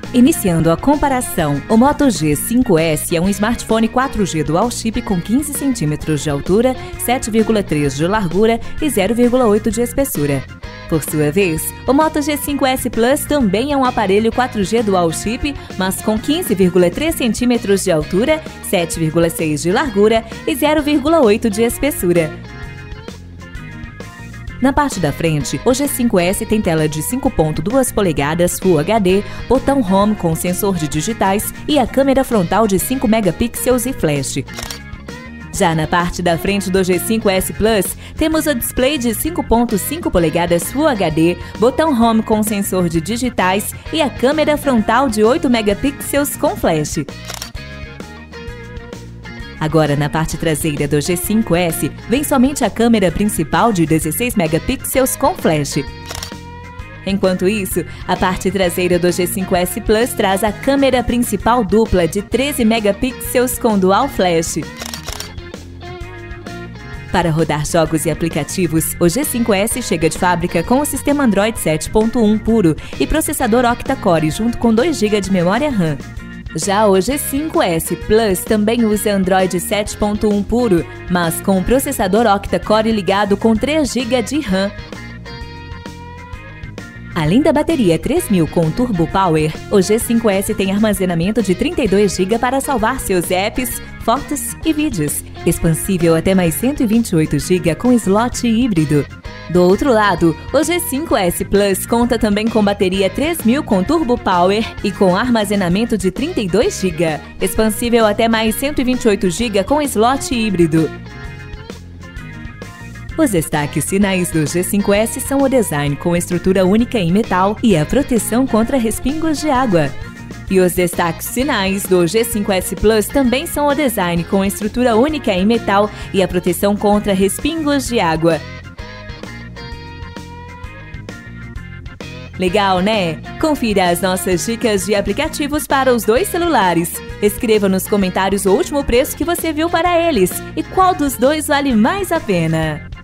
Iniciando a comparação, o Moto G5S é um smartphone 4G Dual Chip com 15 cm de altura, 7,3 de largura e 0,8 de espessura. Por sua vez, o Moto G5S Plus também é um aparelho 4G Dual Chip, mas com 15,3 cm de altura, 7,6 de largura e 0,8 de espessura. Na parte da frente, o G5S tem tela de 5.2 polegadas Full HD, botão Home com sensor de digitais e a câmera frontal de 5 megapixels e flash. Já na parte da frente do G5S Plus, temos o display de 5.5 polegadas Full HD, botão Home com sensor de digitais e a câmera frontal de 8 megapixels com flash. Agora, na parte traseira do G5S, vem somente a câmera principal de 16 megapixels com flash. Enquanto isso, a parte traseira do G5S Plus traz a câmera principal dupla de 13 megapixels com dual flash. Para rodar jogos e aplicativos, o G5S chega de fábrica com o sistema Android 7.1 puro e processador octa-core junto com 2 GB de memória RAM. Já o G5S Plus também usa Android 7.1 puro, mas com o processador octa-core ligado com 3 GB de RAM. Além da bateria 3000 com Turbo Power, o G5S tem armazenamento de 32 GB para salvar seus apps, fotos e vídeos, expansível até mais 128 GB com slot híbrido. Do outro lado, o G5S Plus conta também com bateria 3000 com Turbo Power e com armazenamento de 32 GB, expansível até mais 128 GB com slot híbrido. Os destaques finais do G5S são o design com estrutura única em metal e a proteção contra respingos de água. E os destaques finais do G5S Plus também são o design com estrutura única em metal e a proteção contra respingos de água. Legal, né? Confira as nossas dicas de aplicativos para os dois celulares. Escreva nos comentários o último preço que você viu para eles e qual dos dois vale mais a pena.